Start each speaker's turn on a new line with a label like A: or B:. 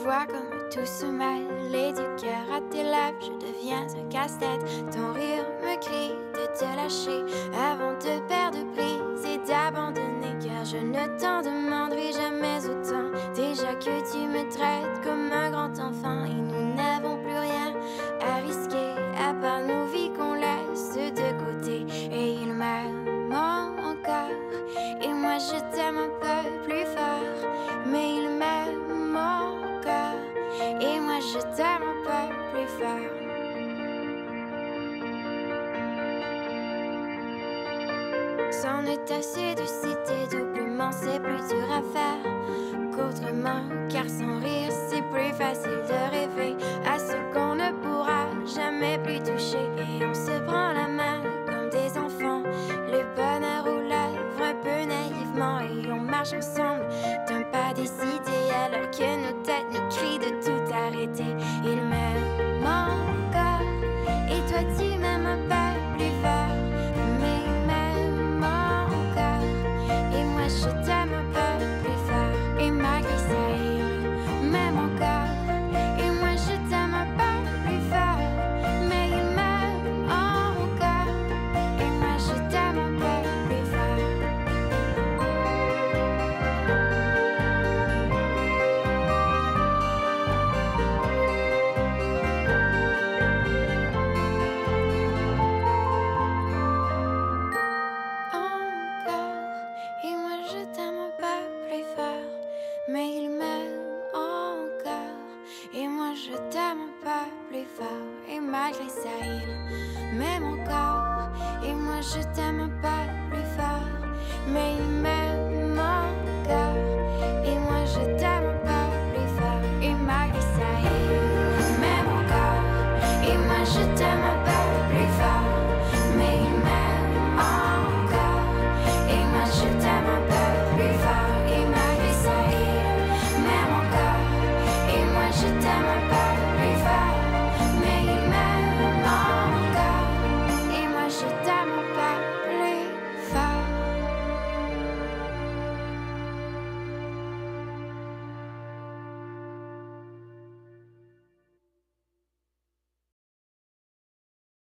A: vois comme tout se mêle et du cœur à tes lèvres, je deviens un casse-tête. Ton rire me crie de te lâcher avant de perdre prise et d'abandonner, car je ne t'en demanderai jamais autant. Déjà que tu me traites comme un grand enfant et nous n'avons plus rien à risquer à part nos vies qu'on laisse de côté. Et il m'aime encore et moi je t'aime un peu plus fort, mais il m'aime encore et moi je t'aime un peu plus fort. C'en est assez de citer doublement, c'est plus dur à faire qu'autrement, car sans rire c'est plus facile de rêver à ce qu'on ne pourra jamais plus toucher. Et on se prend la main comme des enfants, le bonheur aux lèvres un peu naïvement, et on marche ensemble d'un pas décidé alors que nos têtes nous crient de tout arrêter. Il m'aime encore et toi tu m'aimes un peu plus fort, mais il m'aime encore et moi je t'aime un peu plus fort. Et malgré ça il m'aime encore et moi je t'aime un peu plus fort, mais il m'aime encore et moi je t'aime un peu plus fort. Et moi je t'aime un peu plus fort, mais il m'aime encore et moi je t'aime un peu plus fort. Et malgré ça il m'aime encore et moi je t'aime un peu plus fort, mais il m'aime